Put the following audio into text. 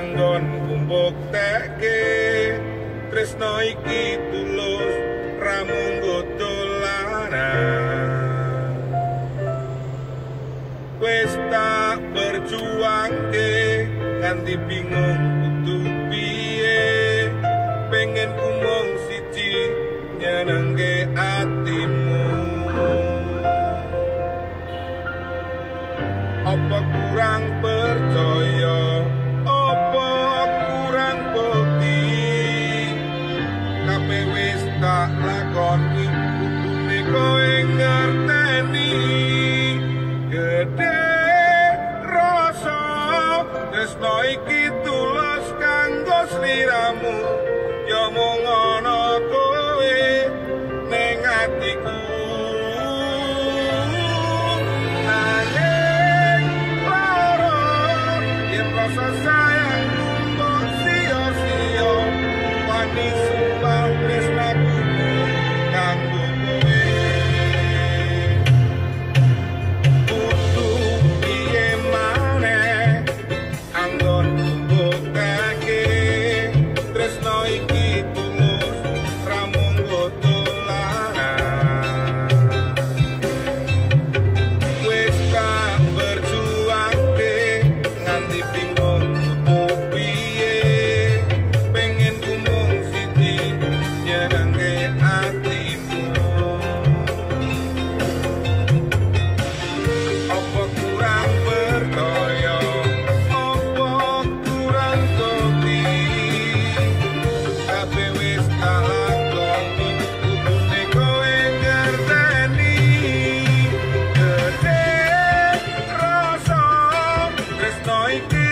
anggon mbuktekke tresno iki tulus ramung dolanan wis tak berjuangke nganti bingung kudu piye pengen kumong siji nyenengke atimu apa kurang percaya apa kurang bukti kabeh wis tak lakoni kudune kowe ngerteni gedhe rasa tresno iki tulus kanggo sliramu ya mung ana kowe ning atiku rasa sayang mbok sia-sia wani sumpah tresnaku kanggo kowe kudu piye maneh anggon mbukake tresno iki tulus ramung dolanan wis tak berjuangke nganti bingung like